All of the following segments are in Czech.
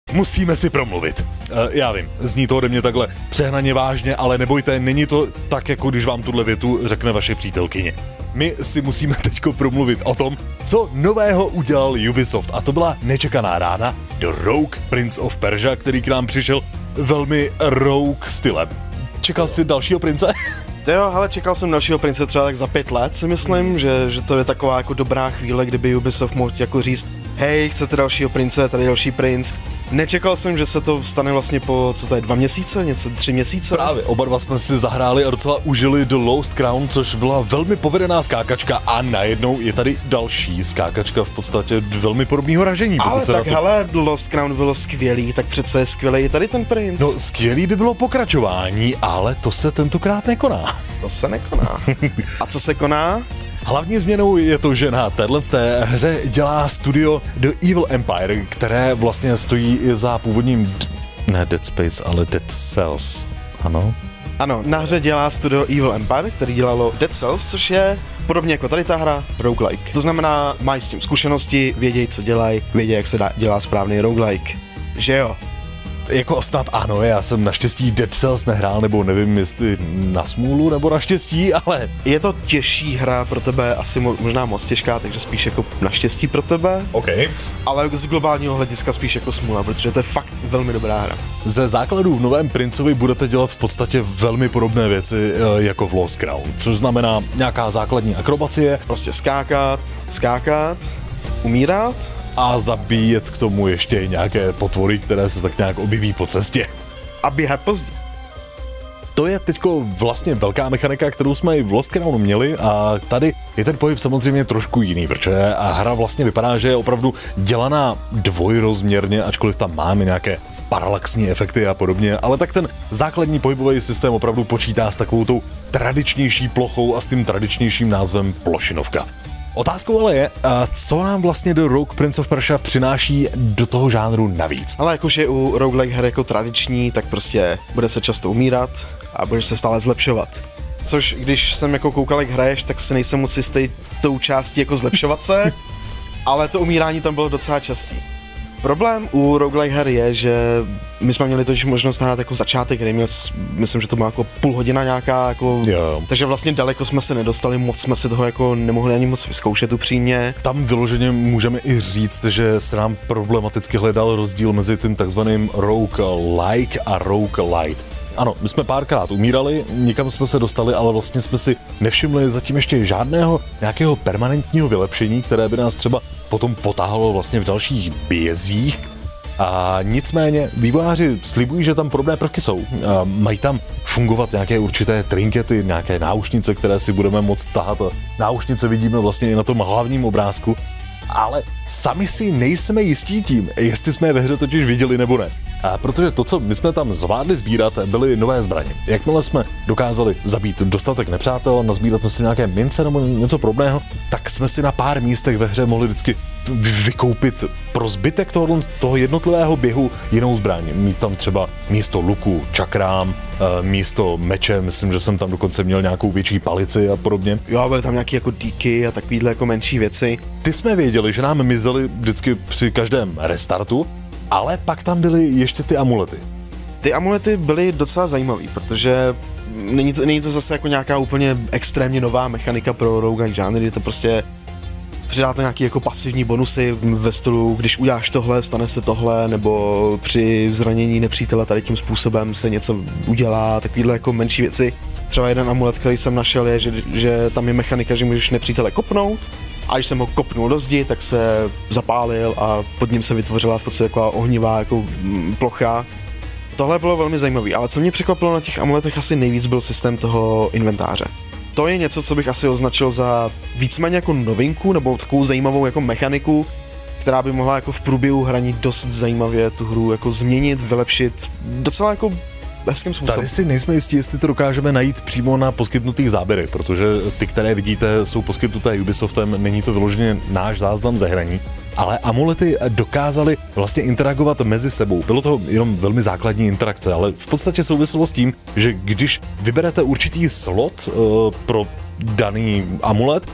musíme si promluvit. Já vím, zní to ode mě takhle přehnaně vážně, ale nebojte, není to tak, jako když vám tuhle větu řekne vaše přítelkyně. My si musíme teďko promluvit o tom, co nového udělal Ubisoft. A to byla nečekaná rána do Rogue Prince of Persia, který k nám přišel velmi Rogue stylem. Čekal jsi dalšího prince? Jo, hele, čekal jsem dalšího prince třeba tak za 5 let, si myslím, že to je taková jako dobrá chvíle, kdyby Ubisoft mohl jako říct, hej, chcete dalšího prince, tady další princ. Nečekal jsem, že se to stane vlastně po, co to je, 2 měsíce, něco 3 měsíce? Právě, oba dva jsme si zahráli a docela užili The Lost Crown, což byla velmi povedená skákačka a najednou je tady další skákačka v podstatě velmi podobného ražení. Ale tak hele, The Lost Crown bylo skvělý, tak přece je skvělý tady ten princ. No, skvělý by bylo pokračování, ale to se tentokrát nekoná. To se nekoná. A co se koná? Hlavní změnou je to, že na téhle hře dělá studio The Evil Empire, které vlastně stojí za původním, ne Dead Space, ale Dead Cells, ano? Ano, na hře dělá studio Evil Empire, který dělalo Dead Cells, což je podobně jako tady ta hra roguelike. To znamená, mají s tím zkušenosti, vědějí, co dělají, vědějí, jak se dělá správný roguelike. Že jo? Jako snad ano, já jsem naštěstí Dead Cells nehrál, nebo nevím, jestli na smůlu, nebo naštěstí, ale... Je to těžší hra pro tebe, asi možná moc těžká, takže spíš jako naštěstí pro tebe. OK. Ale z globálního hlediska spíš jako smůla, protože to je fakt velmi dobrá hra. Ze základů v novém Princovi budete dělat v podstatě velmi podobné věci jako v Lost Crown, což znamená nějaká základní akrobacie. Prostě skákat, umírat. A zabíjet k tomu ještě nějaké potvory, které se tak nějak objeví po cestě. A běhat pozdě. To je teďko vlastně velká mechanika, kterou jsme i v Lost Crownu měli a tady je ten pohyb samozřejmě trošku jiný, protože a hra vlastně vypadá, že je opravdu dělaná dvojrozměrně, ačkoliv tam máme nějaké paralaxní efekty a podobně, ale tak ten základní pohybový systém opravdu počítá s takovou tou tradičnější plochou a s tím tradičnějším názvem plošinovka. Otázkou ale je, co nám vlastně do Rogue Prince of Persia přináší do toho žánru navíc. Ale jakož je u roguelike her jako tradiční, tak prostě bude se často umírat a budeš se stále zlepšovat. Což když jsem jako koukal, jak hraješ, tak si nejsem moc jistý tou částí jako zlepšovat se, ale to umírání tam bylo docela častý. Problém u roguelike her je, že my jsme měli totiž možnost hrát jako začátek hry, myslím, že to byla jako půl hodina nějaká, jako, takže vlastně daleko jsme se nedostali, moc jsme si toho jako nemohli ani moc vyzkoušet upřímně. Tam vyloženě můžeme i říct, že se nám problematicky hledal rozdíl mezi tím takzvaným roguelike a roguelite. Ano, my jsme párkrát umírali, nikam jsme se dostali, ale vlastně jsme si nevšimli zatím ještě žádného nějakého permanentního vylepšení, které by nás třeba potom potáhlo vlastně v dalších bězích. A nicméně vývojáři slibují, že tam podobné prvky jsou. Mají tam fungovat nějaké určité trinkety, nějaké náušnice, které si budeme moct tahat. Náušnice vidíme vlastně i na tom hlavním obrázku, ale sami si nejsme jistí tím, jestli jsme je ve hře totiž viděli nebo ne. A protože to, co my jsme tam zvládli sbírat, byly nové zbraně. Jakmile jsme dokázali zabít dostatek nepřátel, nazbírat si nějaké mince nebo něco podobného, tak jsme si na pár místech ve hře mohli vždycky vykoupit pro zbytek toho jednotlivého běhu jinou zbraň. Mít tam třeba místo luku čakrám, místo meče, myslím, že jsem tam dokonce měl nějakou větší palici a podobně. Jo, byly tam nějaké jako díky a takovýhle jako menší věci. Ty jsme věděli, že nám mizely vždycky při každém restartu, ale pak tam byly ještě ty amulety. Ty amulety byly docela zajímavý, protože není to zase jako nějaká úplně extrémně nová mechanika pro roguelike žánry, je to prostě přidá to nějaký jako pasivní bonusy ve stylu, když uděláš tohle, stane se tohle, nebo při zranění nepřítele tady tím způsobem se něco udělá, takovýhle jako menší věci. Třeba jeden amulet, který jsem našel, je, že tam je mechanika, že můžeš nepřítele kopnout, a když jsem ho kopnul do zdi, tak se zapálil a pod ním se vytvořila v podstatě taková ohnivá jako plocha. Tohle bylo velmi zajímavé, ale co mě překvapilo na těch amuletech asi nejvíc byl systém toho inventáře. To je něco, co bych asi označil za víceméně jako novinku nebo takovou zajímavou jako mechaniku, která by mohla jako v průběhu hraní dost zajímavě tu hru jako změnit, vylepšit, docela jako hezkým způsobem. Tady si nejsme jistí, jestli to dokážeme najít přímo na poskytnutých záběrech, protože ty, které vidíte, jsou poskytnuté Ubisoftem, není to vyloženě náš záznam ze hraní, ale amulety dokázaly vlastně interagovat mezi sebou. Bylo to jenom velmi základní interakce, ale v podstatě souviselo s tím, že když vyberete určitý slot pro daný amulet,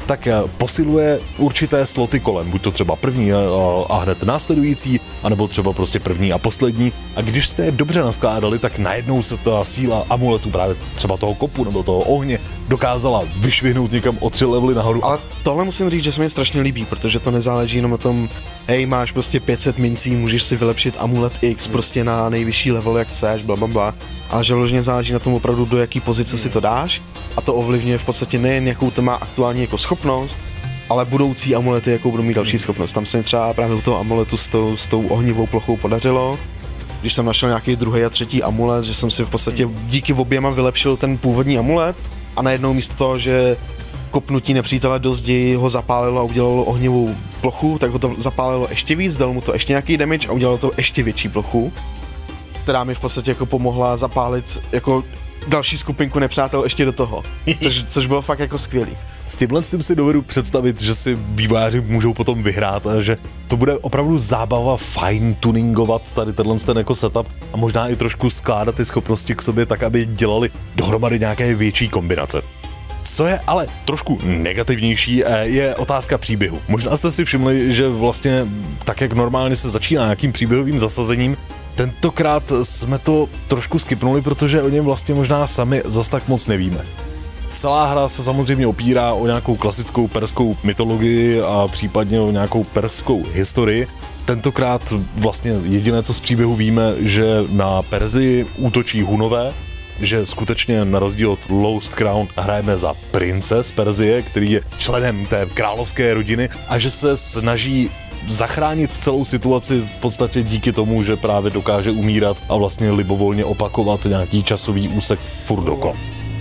tak posiluje určité sloty kolem, buď to třeba první a hned následující, anebo třeba prostě první a poslední. A když jste je dobře naskládali, tak najednou se ta síla amuletu, právě třeba toho kopu nebo toho ohně, dokázala vyšvihnout někam o 3 levely nahoru. Ale tohle musím říct, že se mi strašně líbí, protože to nezáleží jenom na tom, hej, máš prostě 500 mincí, můžeš si vylepšit amulet X prostě na nejvyšší level, jak chceš, blablabla. Ale že vložně záleží na tom opravdu, do jaký pozice si to dáš, a to ovlivňuje v podstatě nejen jakou to má aktuální jako schopnost, ale budoucí amulety, jakou budou mít další schopnost. Tam se mi třeba právě u toho amuletu s tou ohnivou plochou podařilo, když jsem našel nějaký druhý a třetí amulet, že jsem si v podstatě díky oběma vylepšil ten původní amulet a najednou místo toho, že kopnutí nepřítele do zdi ho zapálilo a udělalo ohnivou plochu, tak ho to zapálilo ještě víc, dalo mu to ještě nějaký damage a udělalo to ještě větší plochu, která mi v podstatě jako pomohla zapálit jako další skupinku nepřátel ještě do toho, což bylo fakt jako skvělý. S tímhle si dovedu představit, že si vývojáři můžou potom vyhrát a že to bude opravdu zábava fine tuningovat tady ten jako setup a možná i trošku skládat ty schopnosti k sobě tak, aby dělali dohromady nějaké větší kombinace. Co je ale trošku negativnější, je otázka příběhu. Možná jste si všimli, že vlastně tak, jak normálně se začíná nějakým příběhovým zasazením, tentokrát jsme to trošku skipnuli, protože o něm vlastně možná sami zas tak moc nevíme. Celá hra se samozřejmě opírá o nějakou klasickou perskou mytologii a případně o nějakou perskou historii. Tentokrát vlastně jediné, co z příběhu víme, že na Perzii útočí Hunové, že skutečně na rozdíl od Lost Crown hrajeme za prince z Perzie, který je členem té královské rodiny a že se snaží zachránit celou situaci v podstatě díky tomu, že právě dokáže umírat a vlastně libovolně opakovat nějaký časový úsek furt dokola.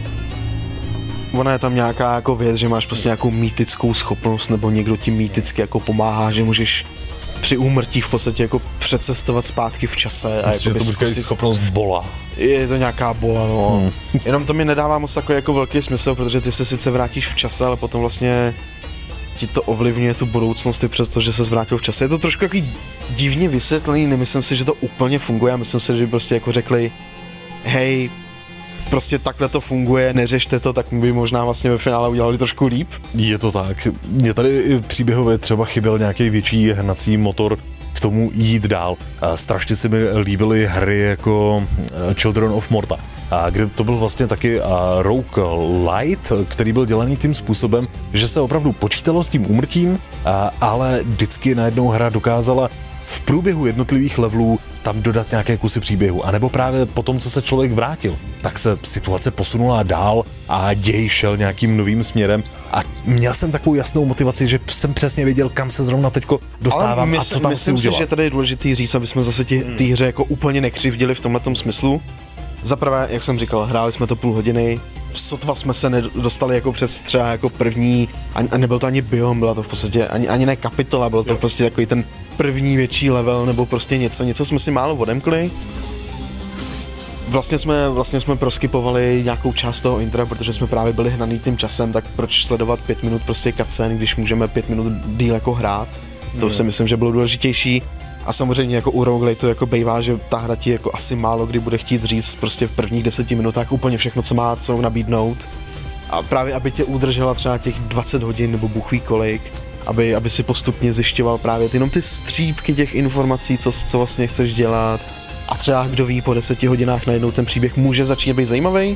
Ona je tam nějaká jako věc, že máš prostě nějakou mýtickou schopnost, nebo někdo ti mýticky jako pomáhá, že můžeš při úmrtí v podstatě jako přecestovat zpátky v čase. A myslím, jako že to bude schopnost bola. Je to nějaká bola, no. Jenom to mi nedává moc takový jako velký smysl, protože ty se sice vrátíš v čase, ale potom vlastně ti to ovlivňuje tu budoucnost i přes to, že se zvrátil v čase. Je to trošku takový divně vysvětlený, nemyslím si, že to úplně funguje, a myslím si, že by prostě jako řekli, hej, prostě takhle to funguje, neřešte to, tak by možná vlastně ve finále udělali trošku líp. Je to tak. Mně tady i příběhově třeba chyběl nějaký větší hnací motor k tomu jít dál. Strašně se mi líbily hry jako Children of Morta, kde to byl vlastně taky roguelite, který byl dělaný tím způsobem, že se opravdu počítalo s tím úmrtím, ale vždycky najednou hra dokázala v průběhu jednotlivých levelů tam dodat nějaké kusy příběhu, anebo právě po tom, co se člověk vrátil, tak se situace posunula dál a děj šel nějakým novým směrem a měl jsem takovou jasnou motivaci, že jsem přesně věděl, kam se zrovna teďko dostávám a co tam si udělat. Myslím si, že tady je důležitý říct, aby jsme zase té hře jako úplně nekřivdili v tomhletom smyslu. Zaprvé, jak jsem říkal, hráli jsme to půl hodiny, sotva jsme se nedostali jako přes třeba jako první, a nebyl to ani biom, byla to v podstatě ani ne kapitola, byl to v prostě takový ten první větší level, nebo prostě něco jsme si málo odemkli. Vlastně jsme proskypovali nějakou část toho intra, protože jsme právě byli hnaný tím časem, tak proč sledovat 5 minut prostě cutscene, když můžeme 5 minut díl jako hrát. To si myslím, že bylo důležitější. A samozřejmě jako u roguelite to jako bejvá, že ta hra ti jako asi málo kdy bude chtít říct prostě v prvních 10 minutách úplně všechno, co má co nabídnout. A právě aby tě udržela třeba těch 20 hodin nebo bůh ví kolik, aby si postupně zjišťoval právě jenom ty střípky těch informací, co vlastně chceš dělat. A třeba kdo ví, po 10 hodinách najednou ten příběh může začít být zajímavý.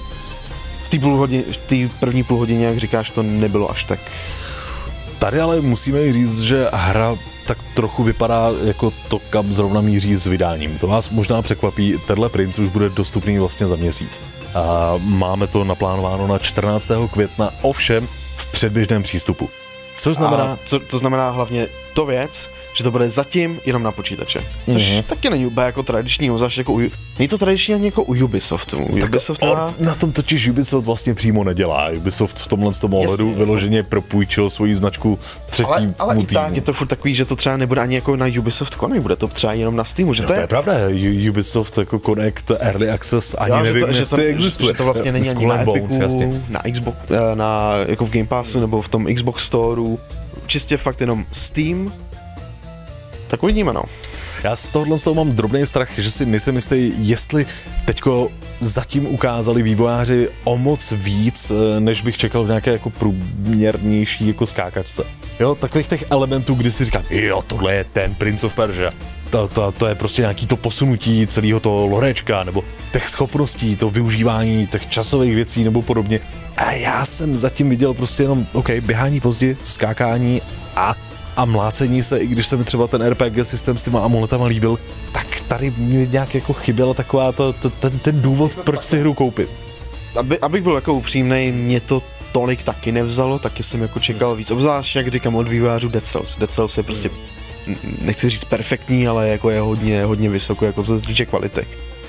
V té první půl hodině, jak říkáš, to nebylo až tak. Tady ale musíme říct, že hra tak trochu vypadá jako to, kam zrovna míří s vydáním. To vás možná překvapí, tenhle Prince už bude dostupný vlastně za měsíc. A máme to naplánováno na 14. května, ovšem v předběžném přístupu. Což znamená... To znamená hlavně to věc, že to bude zatím jenom na počítače. Což taky není úplně jako tradiční, zvlášť jako není to tradiční ani jako u Ubisoftu. Ubisoft na tom totiž Ubisoft vlastně přímo nedělá. Ubisoft v tomhle ohledu vyloženě propůjčil svoji značku třetí ale i tak je to furt takový, že to třeba nebude ani jako na Ubisoft Connect, bude to třeba jenom na Steamu, že to je pravda, Ubisoft jako Connect, Early Access, ani nevím, jestli existuje. Že to vlastně není ani na Epicu, na Xbox, jako v Game Passu nebo v tom Xbox Storeu, čistě fakt jenom Steam. Tak uvidíme, no. Já z toho mám drobný strach, že si nejsem jistý, jestli teďko zatím ukázali vývojáři o moc víc, než bych čekal v nějaké jako průměrnější jako skákačce. Jo, takových těch elementů, kdy si říkám, jo, tohle je ten Prince of Persia. To je prostě nějaký to posunutí celého toho lorečka, nebo těch schopností, to využívání těch časových věcí nebo podobně. A já jsem zatím viděl prostě jenom, běhání pozdě, skákání a mlácení se, i když se mi třeba ten RPG systém s těma amuletama líbil, tak tady mi nějak jako chyběla taková ten důvod, proč si hru koupit. Abych byl jako upřímnej, mě to tolik taky nevzalo, taky jsem jako čekal víc, obzvlášť jak říkám od vývojářů Dead Cells. Dead Cells je prostě, nechci říct perfektní, ale jako je hodně vysoko, jako co se týče kvality.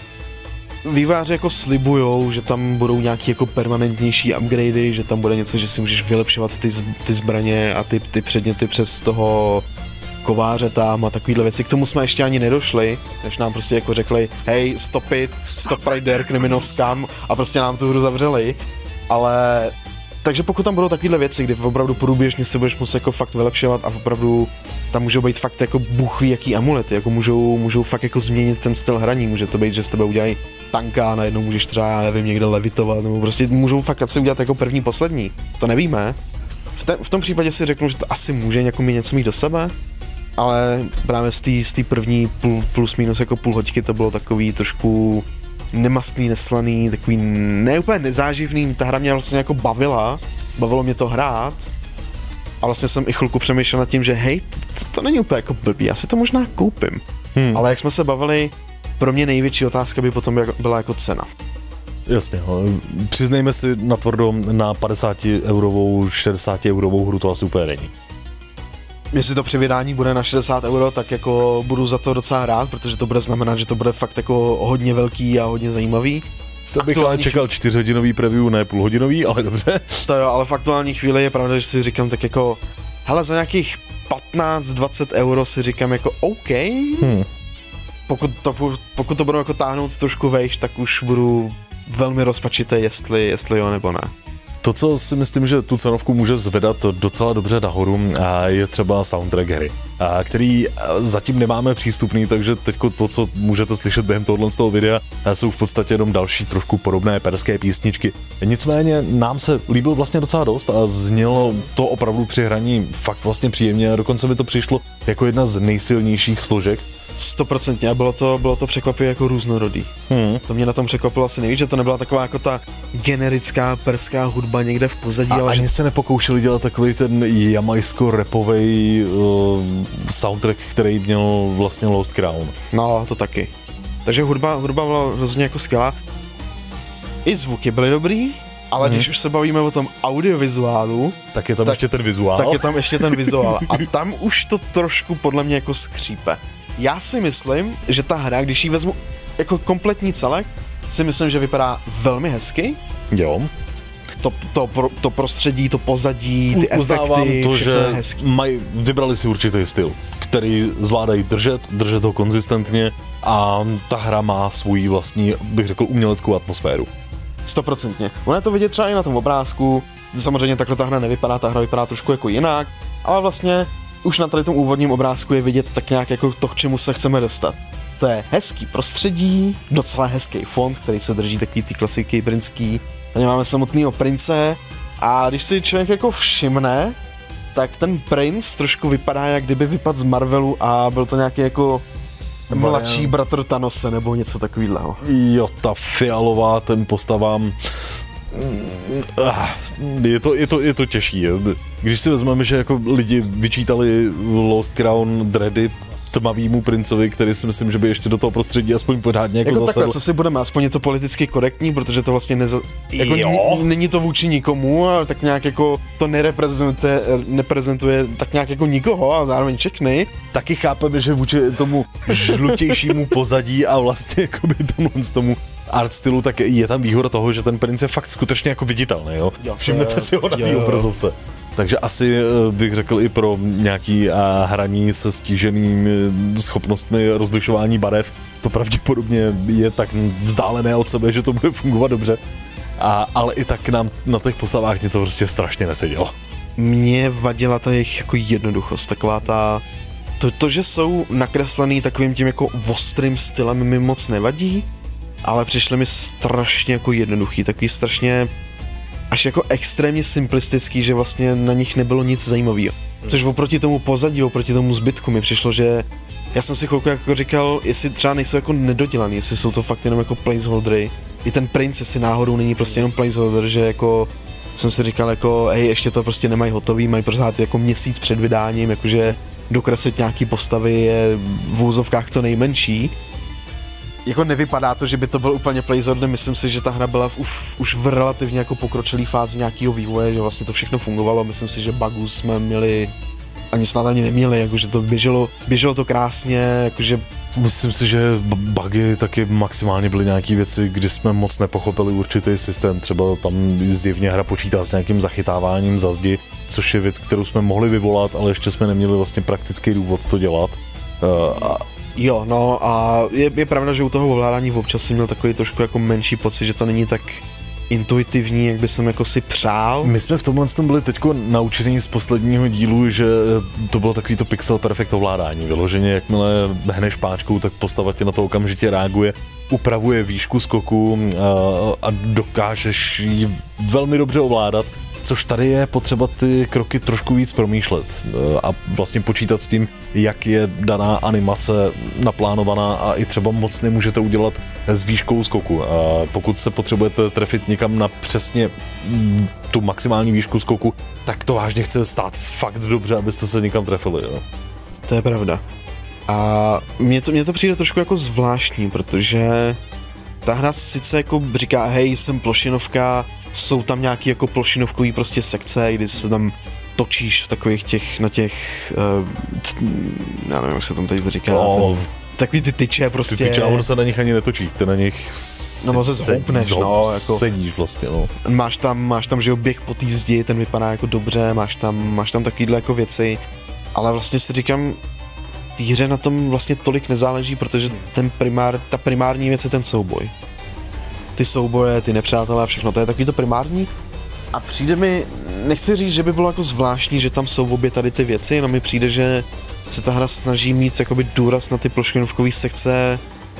Vývojáři jako slibujou, že tam budou nějaký jako permanentnější upgradey, že tam bude něco, že si můžeš vylepšovat ty zbraně a ty předměty přes toho kováře tam a takovýhle věci. K tomu jsme ještě ani nedošli, než nám prostě jako řekli, hej, stop right there, criminals come, a prostě nám tu hru zavřeli, ale takže pokud tam budou takovýhle věci, kdy opravdu průběžně se budeš muset jako fakt vylepšovat a opravdu tam můžou být fakt jako bůh ví jaký amulety, jako můžou fakt jako změnit ten styl hraní, může to být, že z tebe udělají tanka a najednou můžeš třeba, já nevím, někde levitovat, nebo prostě můžou fakt asi udělat jako první, poslední, to nevíme. V tom případě si řeknu, že to asi může jako mít něco mít do sebe, ale právě z té první plus minus jako půl hoďky to bylo takový trošku nemastný, neslaný, takový ne úplně nezáživný, ta hra mě vlastně jako bavilo mě to hrát a vlastně jsem i chvilku přemýšlel nad tím, že hej, to není úplně jako blbý, já si to možná koupím, ale jak jsme se bavili, pro mě největší otázka by potom byla jako cena. Jasně, přiznejme si natvrdo, na 50€, 60€ hru to asi úplně není. Jestli to při vydání bude na 60 €, tak jako budu za to docela rád, protože to bude znamenat, že to bude fakt jako hodně velký a hodně zajímavý. To bych ale čekal 4hodinový preview, ne půlhodinový, ale dobře. To jo, ale v aktuální chvíli je pravda, že si říkám tak jako, hele, za nějakých 15-20 € si říkám jako OK. Pokud to budu jako táhnout trošku vejš, tak už budu velmi rozpačitý, jestli jo nebo ne. To, co si myslím, že tu cenovku může zvedat docela dobře nahoru, je třeba soundtrack hry, který zatím nemáme přístupný, takže teď to, co můžete slyšet během tohoto videa, jsou v podstatě jenom další trošku podobné perské písničky. Nicméně nám se líbil vlastně docela dost a znělo to opravdu při hraní fakt vlastně příjemně a dokonce mi to přišlo jako jedna z nejsilnějších složek. 100% a bylo to překvapivě jako různorodý. To mě na tom překvapilo asi nejvíc, že to nebyla taková jako ta generická perská hudba někde v pozadí. Ale ani se nepokoušeli dělat takový ten jamajsko-rapovej soundtrack, který měl vlastně Lost Crown. No, to taky. Takže hudba byla hrozně jako skvělá. I zvuky byly dobrý, ale když už se bavíme o tom audiovizuálu, tak je tam ještě ten vizuál. Tak je tam ještě ten vizuál a tam už to trošku podle mě jako skřípe. Já si myslím, že ta hra, když ji vezmu jako kompletní celek, si myslím, že vypadá velmi hezky. Jo. To prostředí, to pozadí, ty efekty, to, všechno že je hezký. Vybrali si určitý styl, který zvládají držet ho konzistentně a ta hra má svůj vlastní, bych řekl, uměleckou atmosféru. 100%. Ono je to vidět třeba i na tom obrázku, samozřejmě takhle ta hra nevypadá, ta hra vypadá trošku jako jinak, ale vlastně už na tady tom úvodním obrázku je vidět tak nějak jako to, k čemu se chceme dostat. To je hezký prostředí, docela hezký fond, který se drží takový ty klasiky britský. Tady máme samotného prince a když si člověk jako všimne, tak ten princ trošku vypadá, jak kdyby vypadl z Marvelu a byl to nějaký jako mladší bratr Thanose nebo něco takového. Jo, ta fialová, ten postavám. Je to těžší. Když si vezmeme, že jako lidi vyčítali Lost Crown dready tmavýmu princovi, který si myslím, že by ještě do toho prostředí aspoň pořádně jako zasedl. Takhle, co si budeme, aspoň je to politicky korektní, protože to vlastně není to vůči nikomu, ale tak nějak jako to neprezentuje tak nějak jako nikoho a zároveň všechny. Taky chápeme, že vůči tomu žlutějšímu pozadí a vlastně jakoby tomu art stylu, tak je tam výhoda toho, že ten princ je fakt skutečně jako viditelný, jo? Všimnete si ho na té obrazovce. Takže asi bych řekl i pro nějaký hraní se stíženými schopnostmi rozlišování barev, to pravděpodobně je tak vzdálené od sebe, že to bude fungovat dobře. Ale i tak nám na těch postavách něco prostě strašně nesedělo. Mně vadila ta jejich jako jednoduchost, taková To, že jsou nakreslený takovým tím jako ostrým stylem, mi moc nevadí, ale přišly mi strašně jako jednoduchý, takový strašně až jako extrémně simplistický, že vlastně na nich nebylo nic zajímavého. Což oproti tomu pozadí, oproti tomu zbytku mi přišlo, že já jsem si chvilku jako říkal, jestli třeba nejsou jako nedodělaný, jestli jsou to fakt jenom jako placeholdery. I ten princ, jestli náhodou není prostě jenom placeholder, že jako jsem si říkal jako, hej, ještě to prostě nemají hotový, mají pořád jako měsíc před vydáním, jakože dokreslit nějaký postavy je v úzovkách to nejmenší. Jako nevypadá to, že by to byl úplně placeholder, myslím si, že ta hra byla už v relativně jako pokročilý fázi nějakého vývoje, že vlastně to všechno fungovalo, myslím si, že bugů jsme měli ani neměli, jakože to běželo to krásně, jakože... Myslím si, že bugy taky maximálně byly nějaký věci, kdy jsme moc nepochopili určitý systém, třeba tam zjevně hra počítá s nějakým zachytáváním za zdi, což je věc, kterou jsme mohli vyvolat, ale ještě jsme neměli vlastně praktický důvod to dělat. Jo, no a je pravda, že u toho ovládání občas jsem měl takový trošku jako menší pocit, že to není tak intuitivní, jak by jsem jako si přál. My jsme v tomhle byli teďko naučení z posledního dílu, že to bylo takový to pixel perfect ovládání. Vyloženě, jakmile hneš páčkou, tak postava tě na to okamžitě reaguje, upravuje výšku skoku a dokážeš ji velmi dobře ovládat. Což tady je potřeba ty kroky trošku víc promýšlet a vlastně počítat s tím, jak je daná animace naplánovaná a i třeba moc nemůžete udělat s výškou skoku. A pokud se potřebujete trefit někam na přesně tu maximální výšku skoku, tak to vážně chce stát fakt dobře, abyste se někam trefili. Jo. To je pravda. A mně to přijde trošku jako zvláštní, protože ta hra sice jako říká, hej, jsem plošinovka, jsou tam nějaký jako plošinovkový prostě sekce, kdy se tam točíš v takových těch, na těch, já nevím, jak se tam tady říká, takový ty tyče prostě. Ty tyče, a ono se na nich ani netočí, ty na nich jako sedíš vlastně, no. Máš tam, že jo, běh po té zdi, ten vypadá jako dobře, máš tam takovýhle jako věci, ale vlastně si říkám, té hře na tom vlastně tolik nezáleží, protože ta primární věc je ten souboj. Ty souboje, ty nepřátelé a všechno, to je takový to primární. A přijde mi, nechci říct, že by bylo jako zvláštní, že tam jsou obě tady ty věci, jenom mi přijde, že se ta hra snaží mít jakoby důraz na ty plošinovkové sekce.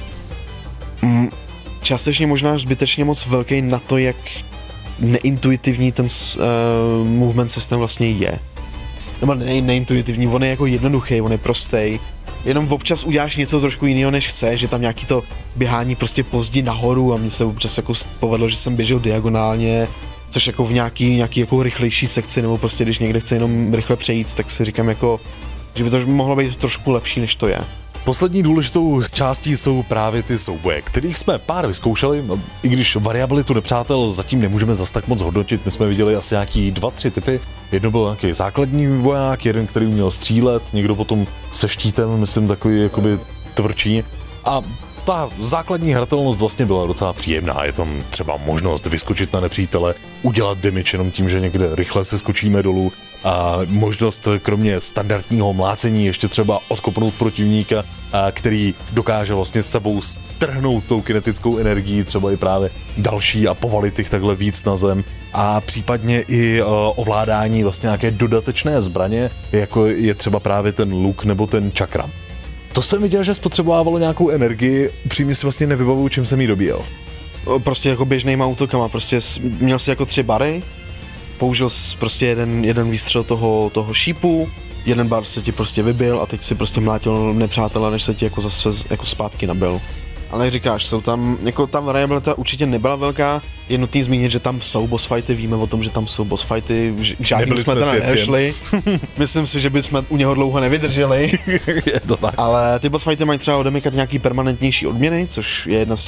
Částečně možná zbytečně moc velký na to, jak neintuitivní ten movement systém vlastně je. Nebo neintuitivní, on je jako jednoduchý, on je prostý. Jenom občas uděláš něco trošku jiného, než chceš, že tam nějaký to běhání prostě pozdí nahoru a mně se občas jako povedlo, že jsem běžel diagonálně, což jako v nějaký jako rychlejší sekci, nebo prostě když někde chce jenom rychle přejít, tak si říkám jako, že by to mohlo být trošku lepší, než to je. Poslední důležitou částí jsou právě ty souboje, kterých jsme pár vyzkoušeli, i když variabilitu nepřátel zatím nemůžeme zas tak moc hodnotit, my jsme viděli asi nějaký 2-3 typy. Jedno byl nějaký základní voják, jeden, který uměl střílet, někdo potom se štítem, myslím takový jakoby tvrdší. A ta základní hratelnost vlastně byla docela příjemná, je tam třeba možnost vyskočit na nepřítele, udělat damage jenom tím, že někde rychle se skočíme dolů, a možnost kromě standardního mlácení ještě třeba odkopnout protivníka, který dokáže vlastně s sebou strhnout tou kinetickou energií třeba i právě další a povalit jich takhle víc na zem, a případně i ovládání vlastně nějaké dodatečné zbraně, jako je třeba právě ten luk nebo ten čakra. To jsem viděl, že spotřebovávalo nějakou energii, přímě si vlastně nevybavuju, čím jsem jí dobíjel. Prostě jako běžnýma útokama, prostě měl si jako 3 bary, použil jsi prostě jeden výstřel toho šípu, jeden bar se ti prostě vybil a teď si prostě mlátil nepřátele, než se ti jako zase jako zpátky nabil. Ale jak říkáš, jsou tam, jako ta variabilita určitě nebyla velká, je nutný zmínit, že tam jsou boss fighty, víme o tom, že tam jsou boss fighty, žádný jsme teda nešli. Myslím si, že bychom u něho dlouho nevydrželi. Je to tak. Ale ty boss fighty mají třeba odemykat nějaký permanentnější odměny, což je jedna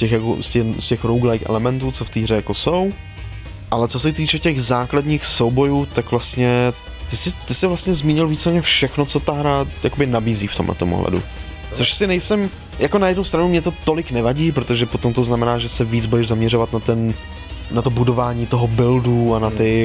z těch roguelike elementů, co v té hře jako jsou. Ale co se týče těch základních soubojů, tak vlastně ty jsi vlastně zmínil víceméně všechno, co ta hra jakoby nabízí v tomhle ohledu. Což si nejsem, jako na jednu stranu mě to tolik nevadí, protože potom to znamená, že se víc budeš zaměřovat na to budování toho buildu a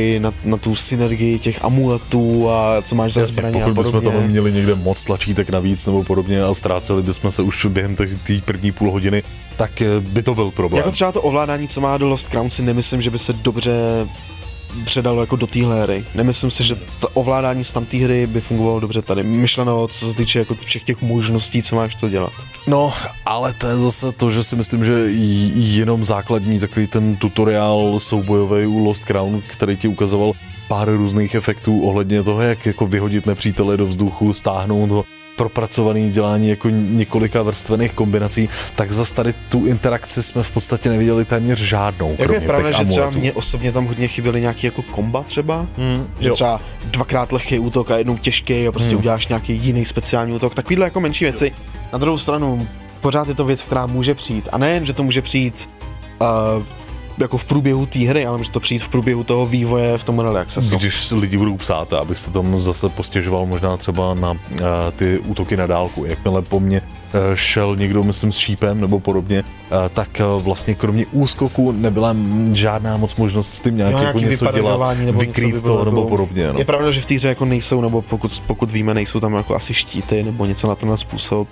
na tu synergii těch amuletů a co máš za zbraně a podobně. Pokud bychom tam měli někde moc tlačítek navíc nebo podobně a ztráceli bychom se už během té první půl hodiny, tak by to byl problém. Jako třeba to ovládání, co má do Lost Crown, si nemyslím, že by se dobře předalo jako do téhle hry. Nemyslím si, že to ovládání z tamté hry by fungovalo dobře tady. Myšleno, co se týče jako všech těch možností, co máš co dělat. No, ale to je zase to, že si myslím, že jenom základní takový ten tutoriál soubojový u Lost Crown, který ti ukazoval pár různých efektů ohledně toho, jak jako vyhodit nepřítele do vzduchu, stáhnout ho, propracovaný dělání jako několika vrstvených kombinací, tak zase tady tu interakci jsme v podstatě neviděli téměř žádnou. Jako je pravda, že třeba mě osobně tam hodně chyběly nějaký jako komba třeba, že třeba dvakrát lehký útok a jednou těžký a prostě uděláš nějaký jiný speciální útok, takovýhle jako menší věci. Na druhou stranu, pořád je to věc, která může přijít a nejen, že to může přijít jako v průběhu té hry, ale může to přijít v průběhu toho vývoje v tom early accessu. Když lidi budou psát, abych se tam zase postěžoval možná třeba na ty útoky na dálku. Jakmile po mně šel někdo, myslím, s šípem nebo podobně, tak vlastně kromě úskoku nebyla žádná moc možnost s tím nějak jako něco dělat, vykrýt to nebo podobně. No. Je pravda, že v té hře jako nejsou, nebo pokud víme, nejsou tam jako asi štíty nebo něco na tenhle způsob.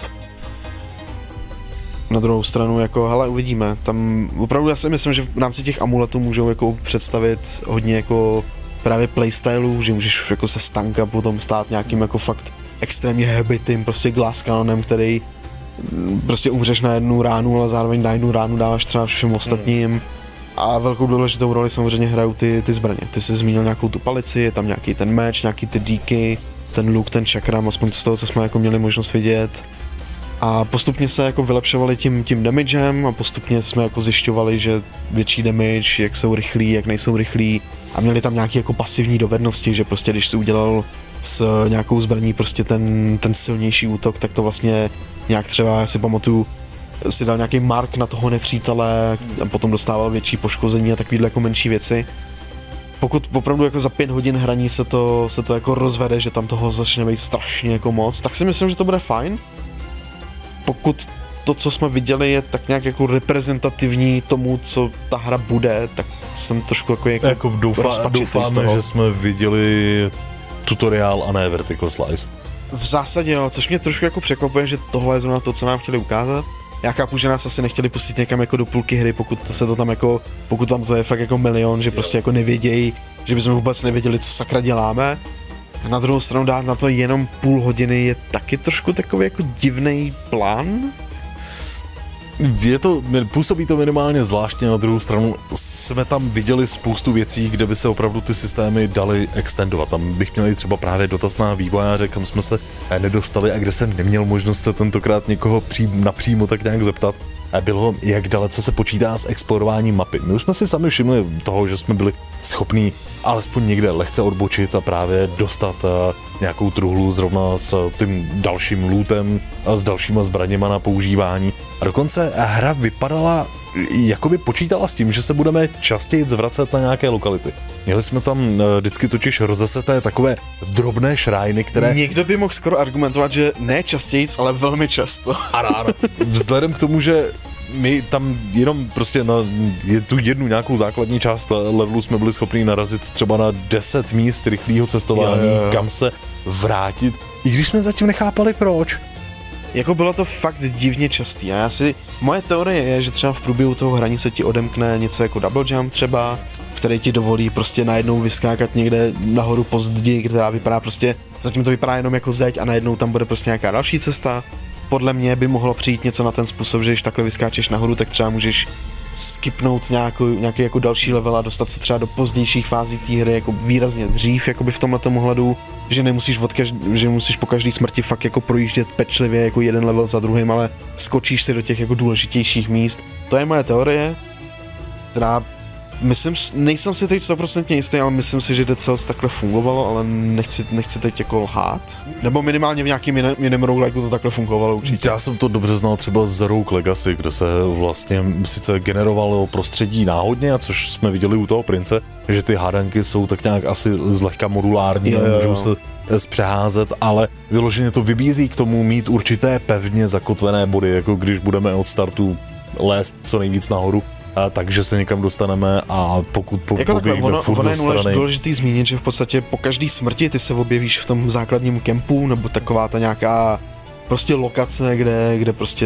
Na druhou stranu, jako, hele, uvidíme, tam opravdu já si myslím, že v rámci těch amuletů můžou jako představit hodně jako právě playstylů, že můžeš jako se stanka potom stát nějakým jako fakt extrémně hebitým prostě glass canonem, který prostě umřeš na jednu ránu, ale zároveň na jednu ránu dáváš třeba všem ostatním. A velkou důležitou roli samozřejmě hrajou ty zbraně. Ty jsi zmínil nějakou tu palici, je tam nějaký ten meč, nějaký ty díky, ten luk, ten čakram, aspoň z toho, co jsme jako měli možnost vidět. A postupně se jako vylepšovali tím damagem a postupně jsme jako zjišťovali, že větší damage, jak jsou rychlí, jak nejsou rychlí a měli tam nějaké jako pasivní dovednosti, že prostě když si udělal s nějakou zbraní prostě ten silnější útok, tak to vlastně nějak třeba, já si pamatuju, si dal nějaký mark na toho nepřítele a potom dostával větší poškození a takovýhle jako menší věci. Pokud opravdu jako za 5 hodin hraní se to jako rozvede, že tam toho začne být strašně jako moc, tak si myslím, že to bude fajn. Pokud to, co jsme viděli, je tak nějak jako reprezentativní tomu, co ta hra bude, tak jsem trošku jako doufáme, že jsme viděli tutoriál a ne vertical slice. V zásadě jo, což mě trošku jako překvapuje, že tohle je zrovna to, co nám chtěli ukázat. Já chápu, že nás asi nechtěli pustit někam jako do půlky hry, pokud tam to je fakt jako milion, že prostě jako nevědějí, že bychom vůbec nevěděli, co sakra děláme. A na druhou stranu dát na to jenom půl hodiny je taky trošku takový jako divný plán. Působí to minimálně zvláštně, na druhou stranu jsme tam viděli spoustu věcí, kde by se opravdu ty systémy daly extendovat. Tam bych měl třeba právě dotaz na vývojáře, kam jsme se nedostali a kde jsem neměl možnost se tentokrát někoho napřímo tak nějak zeptat. Bylo, jak dalece se počítá s explorováním mapy. My už jsme si sami všimli toho, že jsme byli schopní alespoň někde lehce odbočit a právě dostat nějakou truhlu zrovna s tím dalším lootem a s dalšíma zbraněma na používání. A dokonce hra vypadala, jako by počítala s tím, že se budeme častěji zvracet na nějaké lokality. Měli jsme tam vždycky totiž rozeseté takové drobné šrájny, které... Někdo by mohl skoro argumentovat, že ne častěji, ale velmi často. Ano. Vzhledem k tomu, že my tam jenom prostě na tu jednu nějakou základní část levelu jsme byli schopni narazit třeba na 10 míst rychlého cestování, kam se vrátit, i když jsme zatím nechápali proč. Jako bylo to fakt divně častý a moje teorie je, že třeba v průběhu toho hraní se ti odemkne něco jako double jump třeba, který ti dovolí prostě najednou vyskákat někde nahoru po zdi, která vypadá prostě, zatím to vypadá jenom jako zeď a najednou tam bude prostě nějaká další cesta. Podle mě by mohlo přijít něco na ten způsob, že když takhle vyskáčeš nahoru, tak třeba můžeš skipnout nějaký jako další level a dostat se třeba do pozdějších fází té hry jako výrazně dřív, jakoby v tomhletom ohledu, že nemusíš po každý smrti fakt jako projíždět pečlivě jako jeden level za druhým, ale skočíš si do těch jako důležitějších míst. To je moje teorie, která nejsem si teď 100% jistý, ale myslím si, že Dead Cells takhle fungovalo, ale nechci teď jako lhát. Nebo minimálně v nějakým jiném roguelike to takhle fungovalo určitě. Já jsem to dobře znal třeba z Rogue Legacy, kde se vlastně sice generovalo prostředí náhodně, a což jsme viděli u toho Prince, že ty hádanky jsou tak nějak asi zlehka modulární a můžou se zpřeházet, ale vyloženě to vybízí k tomu mít určité pevně zakotvené body, jako když budeme od startu lézt co nejvíc nahoru, takže se někam dostaneme a pokud jako takhle, ono je důležitý zmínit, že v podstatě po každý smrti ty se objevíš v tom základním kempu, nebo taková ta nějaká prostě lokace, kde prostě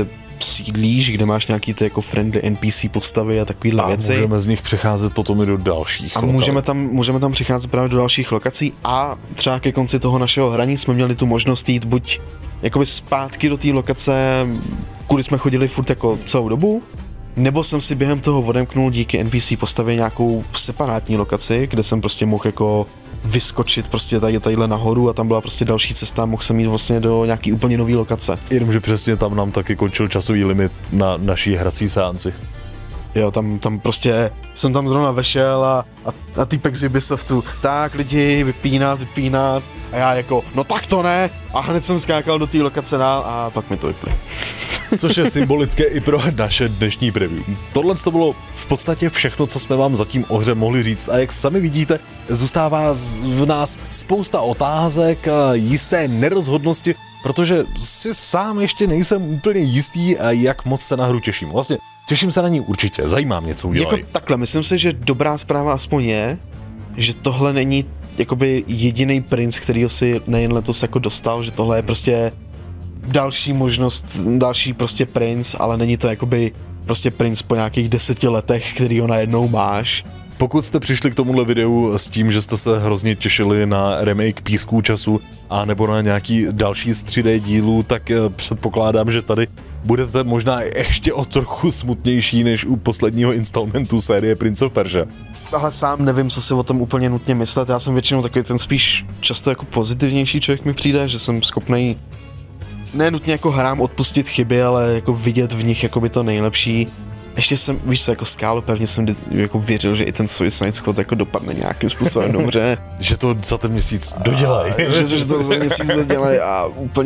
sídlíš, kde máš nějaký ty jako friendly NPC postavy a takovýhle věci. A můžeme z nich přecházet potom i do dalších. A můžeme tam přicházet právě do dalších lokací a třeba ke konci toho našeho hraní jsme měli tu možnost jít buď jakoby zpátky do té lokace, kudy jsme chodili furt jako celou dobu, nebo jsem si během toho odemknul díky NPC postavě nějakou separátní lokaci, kde jsem prostě mohl jako vyskočit prostě tadyhle nahoru a tam byla prostě další cesta, mohl jsem jít vlastně do nějaký úplně nový lokace. Jenomže přesně tam nám taky končil časový limit na naší hrací seanci. Jo, tam prostě jsem tam zrovna vešel a týpek z Ubisoftu, tak lidi, vypínat a já jako, no tak to ne, a hned jsem skákal do té lokace dál a pak mi to vypli. Což je symbolické i pro naše dnešní preview. Tohle to bylo v podstatě všechno, co jsme vám zatím o hře mohli říct a jak sami vidíte, zůstává v nás spousta otázek a jisté nerozhodnosti, protože si sám ještě nejsem úplně jistý, jak moc se na hru těším. Vlastně těším se na ní určitě, zajímá mě, co udělají. Jako takhle, myslím si, že dobrá zpráva aspoň je, že tohle není jakoby jediný princ, kterýho si nejen letos jako dostal, že tohle je prostě další možnost, další prostě princ, ale není to jakoby prostě princ po nějakých 10 letech, kterýho najednou máš. Pokud jste přišli k tomuhle videu s tím, že jste se hrozně těšili na remake Písků času a nebo na nějaký další z 3D dílů, tak předpokládám, že tady budete možná ještě o trochu smutnější než u posledního installmentu série Prince of Persia. Ale sám nevím, co si o tom úplně nutně myslet. Já jsem většinou takový ten spíš často jako pozitivnější člověk mi přijde, že jsem schopný ne nutně jako hrám odpustit chyby, ale jako vidět v nich jako by to nejlepší. Ještě jsem, víš co, jako skálu pevně jsem jako věřil, že i ten Suicide Squad jako dopadne nějakým způsobem dobře. Že to za ten měsíc dodělají. Že to za měsíc dodělají a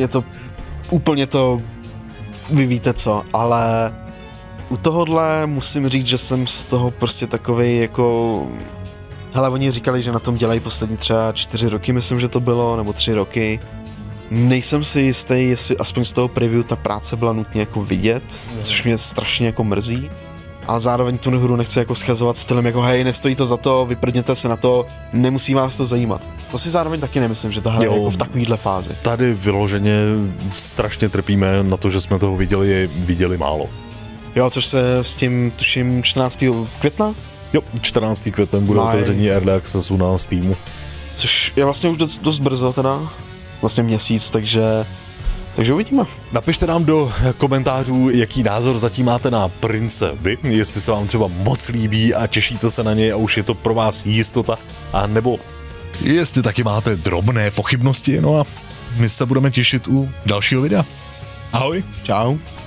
úplně to vy víte co, ale u tohohle musím říct, že jsem z toho prostě takovej jako... Hele, oni říkali, že na tom dělají poslední třeba 4 roky, myslím, že to bylo, nebo 3 roky. Nejsem si jistý, jestli aspoň z toho preview ta práce byla nutně jako vidět, což mě strašně jako mrzí. Ale zároveň tu hru nechci jako schazovat stylem jako hej, nestojí to za to, vyprdněte se na to, nemusí vás to zajímat. To si zároveň taky nemyslím, že ta hra je jako v takovýhle fázi. Tady vyloženě strašně trpíme na to, že jsme toho viděli málo. Jo, což se s tím tuším 14. května? Jo, 14. květen bude otevření Early Accessu na Steamu. Což je vlastně už dost brzo teda, vlastně měsíc, takže uvidíme. Napište nám do komentářů, jaký názor zatím máte na Prince vy, jestli se vám třeba moc líbí a těšíte se na něj a už je to pro vás jistota, a nebo jestli taky máte drobné pochybnosti, no a my se budeme těšit u dalšího videa. Ahoj. Čau.